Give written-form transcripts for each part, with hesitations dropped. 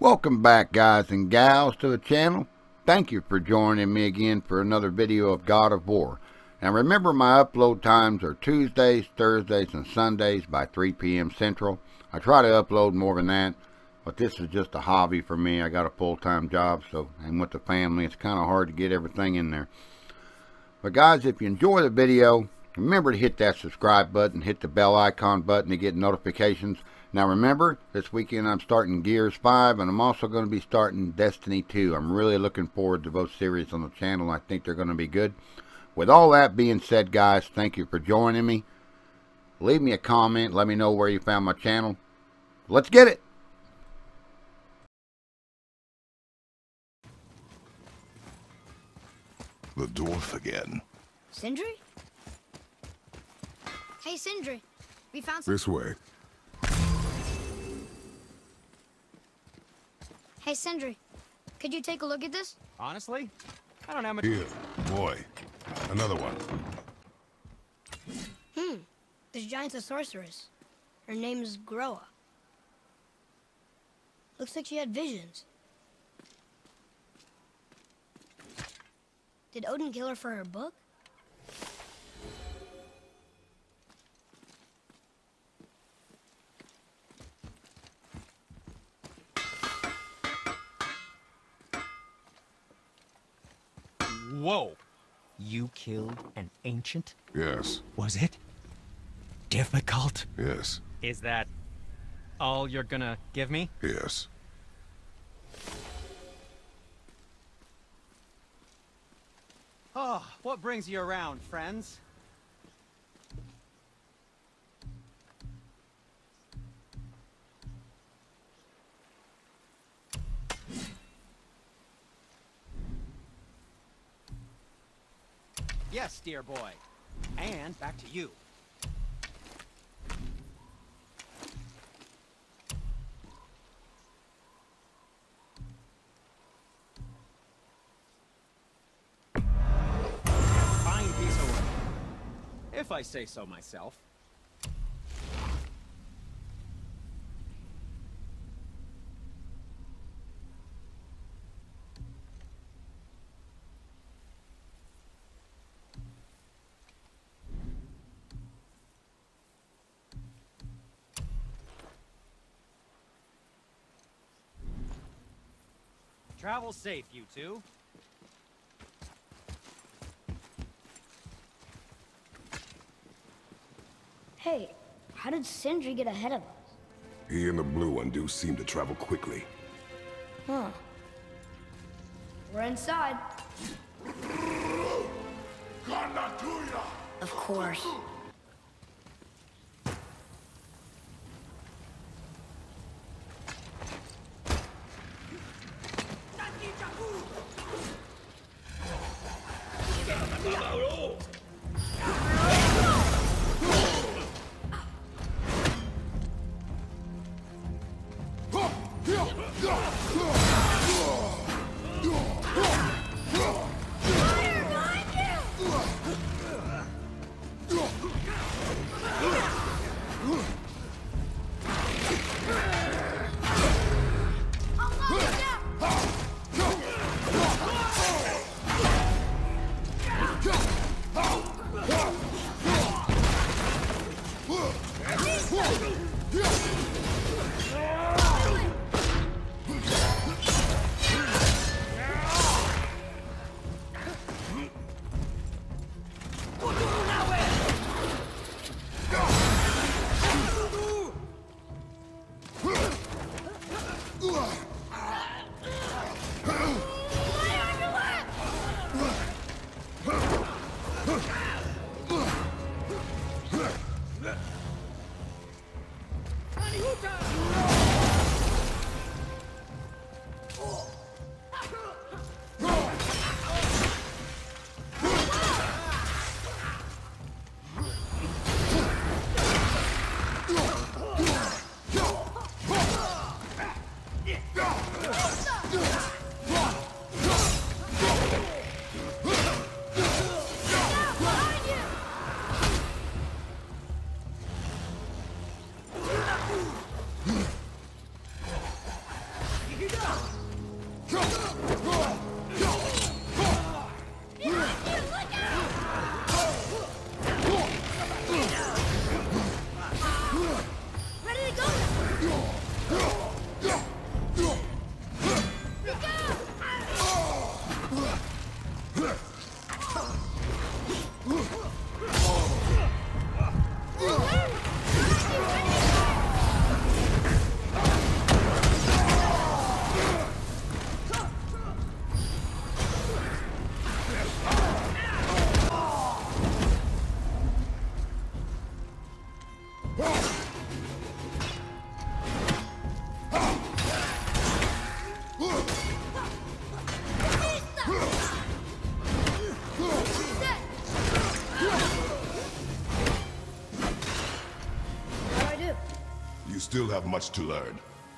Welcome back, guys and gals, to the channel. Thank you for joining me again for another video of God of War. Now remember, my upload times are Tuesdays, Thursdays, and Sundays by 3 p.m. Central. I try to upload more than that, but this is just a hobby for me. I got a full-time job, and with the family, it's kind of hard to get everything in there. But guys, if you enjoy the video, remember to hit that subscribe button, hit the bell icon button to get notifications. Now remember, this weekend I'm starting Gears 5, and I'm also going to be starting Destiny 2. I'm really looking forward to both series on the channel. I think they're going to be good. With all that being said, guys, thank you for joining me. Leave me a comment. Let me know where you found my channel. Let's get it! The dwarf again. Sindri? Hey, Sindri. We found some... This way. Hey, Sindri. Could you take a look at this? Honestly, I don't have much... Here, boy. Another one. This giant's a sorceress. Her name is Groa. Looks like she had visions. Did Odin kill her for her book? Whoa! You killed an ancient? Yes. Was it difficult? Yes. Is that all you're gonna give me? Yes. Oh, what brings you around, friends? Yes, dear boy. And back to you. Fine piece of work, if I say so myself. Travel safe, you two. Hey, how did Sindri get ahead of us? He and the blue one do seem to travel quickly. Huh. We're inside. Of course. You still have much to learn.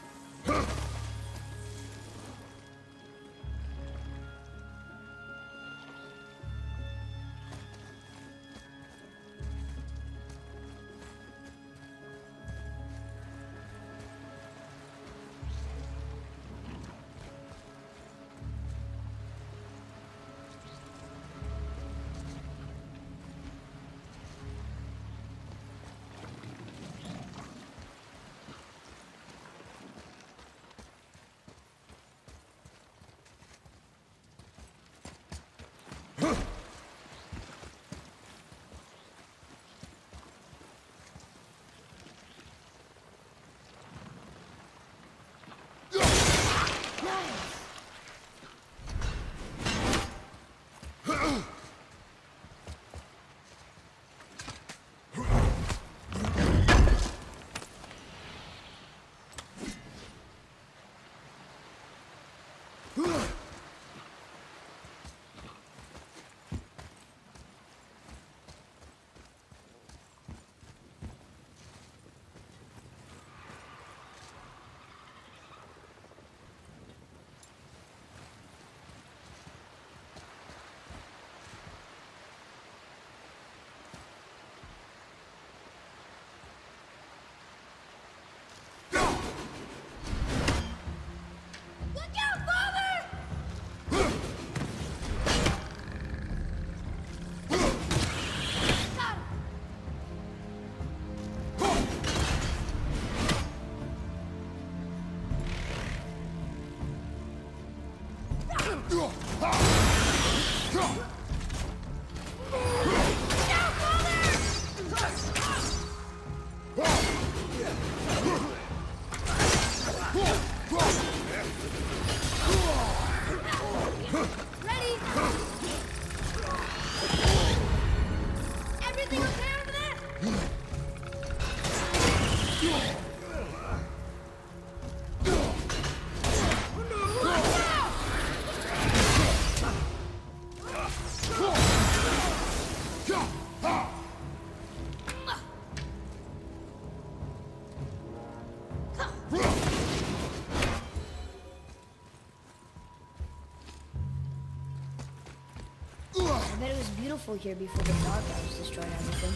I bet it was beautiful here before the Dark Elves destroyed everything.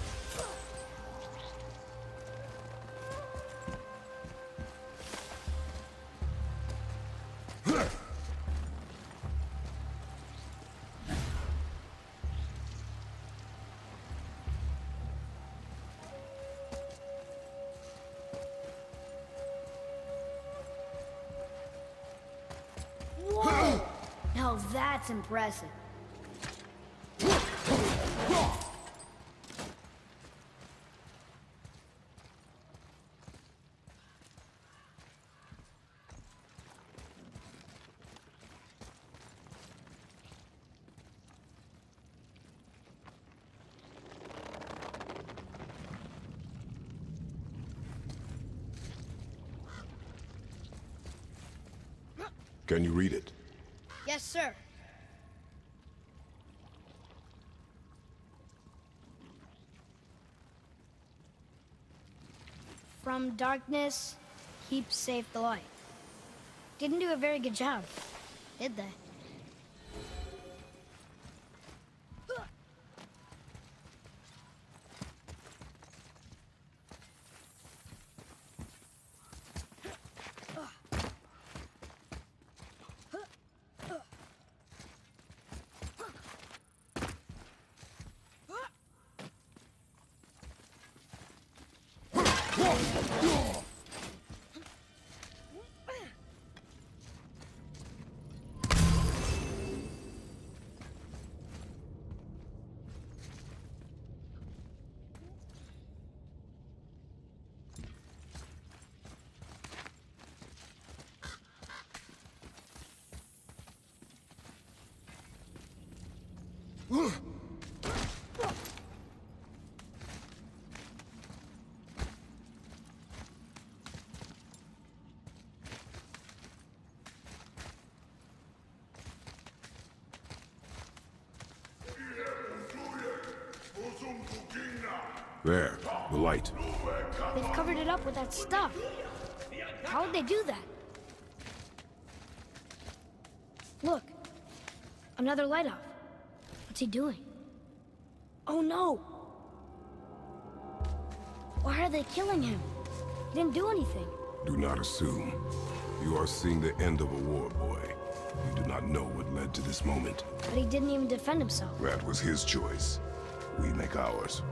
Whoa! Now that's impressive. Can you read it? Yes, sir. From darkness, keep safe the light. Didn't do a very good job, did they? There. The light. They've covered it up with that stuff. How would they do that? Look. Another light off. What's he doing? Oh no! Why are they killing him? He didn't do anything. Do not assume. You are seeing the end of a war, boy. You do not know what led to this moment. But he didn't even defend himself. That was his choice. We make ours.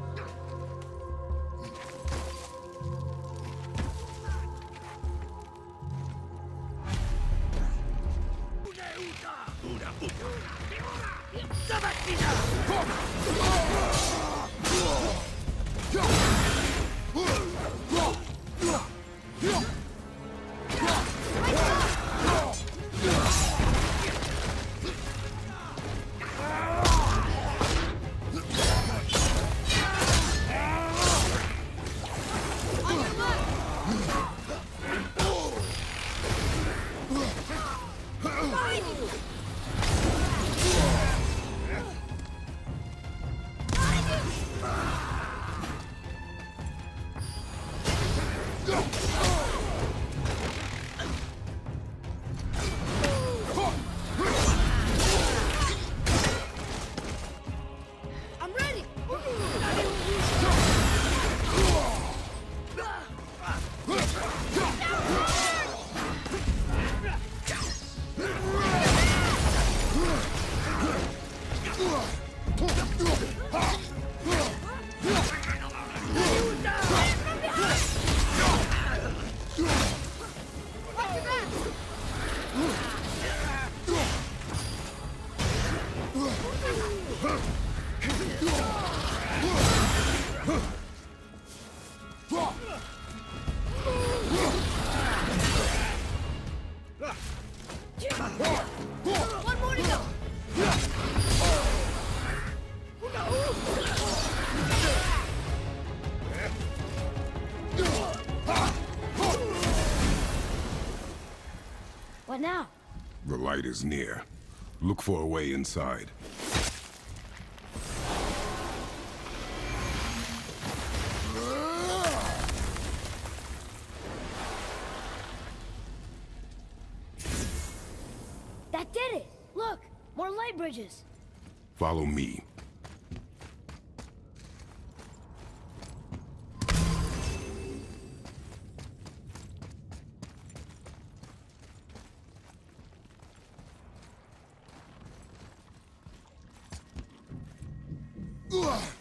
One more to go! What now? The light is near. Look for a way inside. That did it! Look! More light bridges! Follow me. Ugh.